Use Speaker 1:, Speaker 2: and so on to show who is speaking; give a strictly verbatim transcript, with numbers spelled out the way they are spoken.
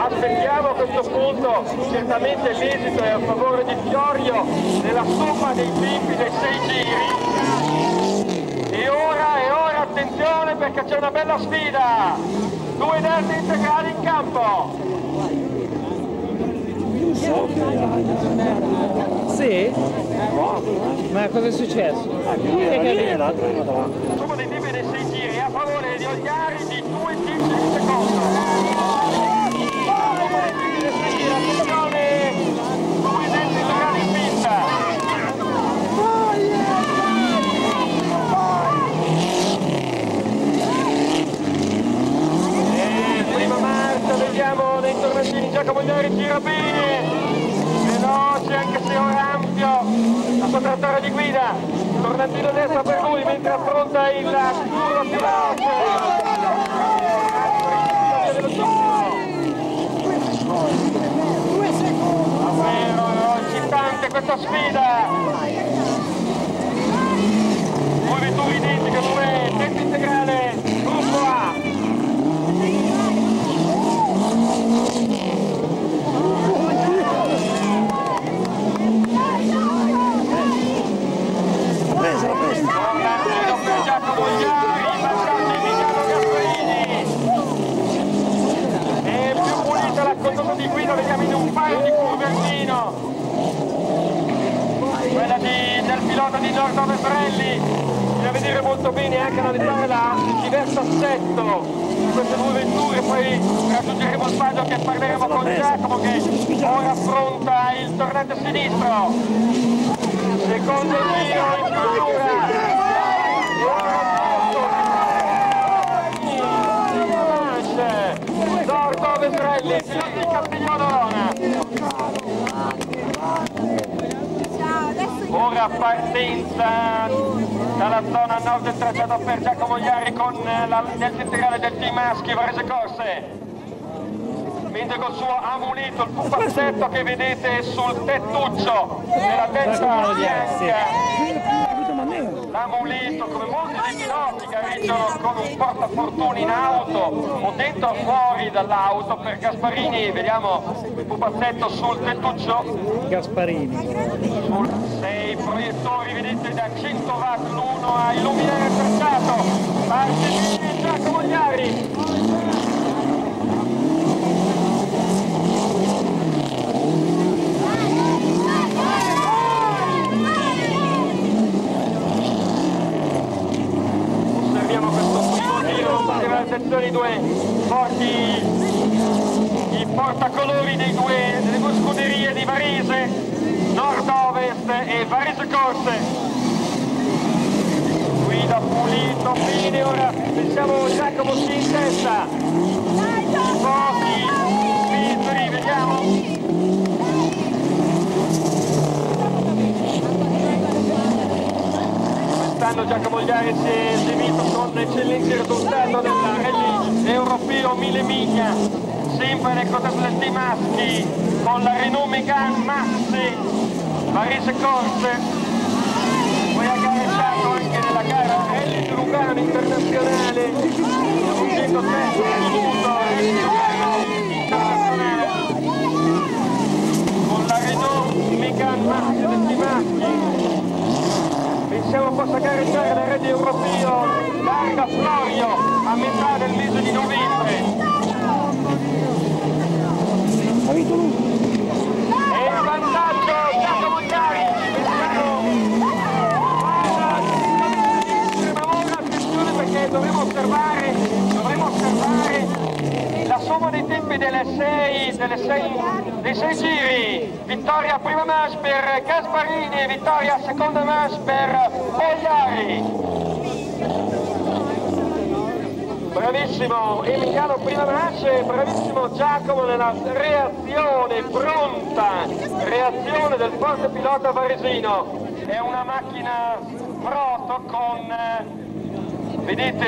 Speaker 1: aspettiamo a questo punto, certamente l'esito è a favore di Fiorio nella somma dei tempi dei sei giri. E ora, e ora attenzione perché c'è una bella sfida, due delta integrali in campo.
Speaker 2: Sì? Ma cosa è successo?
Speaker 1: La somma dei tempi dei sei giri è a favore di Ogliari di due tizi di secondo. Attenzione, due delta integrali in pista. E prima marcia, vediamo nei tormentini Giacomo Ogliari gira bene. Veloce anche se ora ampio, la sua traiettoria di guida, tornantino destra per lui mentre affronta il curva più veloce. Davvero eccitante questa sfida, due vetture identiche, due tempi integrale, gruppo A. Di guida vediamo in un paio di curvernino, quella di, del pilota di Giorgio Vetrelli, bisogna vedere molto bene anche analizzare la, il diverso assetto di queste due vetture, poi raggiungeremo il paio che parleremo con Giacomo che ora affronta il tornante sinistro, secondo giro in chiusura. Giorgio Vetrelli, piloti Castiglione Orona. Ora partenza dalla zona nord del tracciato per Giacomo Ogliari con la delta integrale del team maschi Varese Corse. Mentre col suo amuleto, il pupazzetto che vedete sul tettuccio della testa bianca. L'amuleto, come molti dei piloti gareggiano con un portafortune in auto o dentro o fuori dall'auto, per Gasparini vediamo il pupazzetto sul tettuccio.
Speaker 2: Gasparini.
Speaker 1: Sei proiettori, vedete, da cento watt l'uno a illuminare il tracciato. Parte di Giacomo Ogliari. Attenzione i due forti, i portacolori dei due, delle due scuderie di Varese, Nord-Ovest e Varese Corse. Guida pulito, bene, ora pensiamo Giacomo sì in testa. Pochi spinteri, vediamo. Quest'anno Giacomo Ogliari si è esibito con eccellenti risultati nel rally europeo mille miglia, sempre nel contesto del team maschi con la Renault Megane Maxi Varese Corse, poi ha gareggiato anche nella gara rally di Lugano internazionale, raggiungendo terzo assoluto internazionale con la Renault Megane Maxi del team maschi. Pensiamo possa gareggiare nel rally europeo Larga Florio a metà del mese di novembre. E il vantaggio Giacomo Ogliari, ma ora attenzione perché dovremo osservare, dovremo osservare la somma dei tempi delle sei, delle sei, dei sei giri. Vittoria prima manche per Gasparini e vittoria seconda manche per Ogliari. Bravissimo Emiliano prima manche, bravissimo Giacomo nella reazione, pronta reazione del forte pilota varesino. È una macchina proto con, vedete,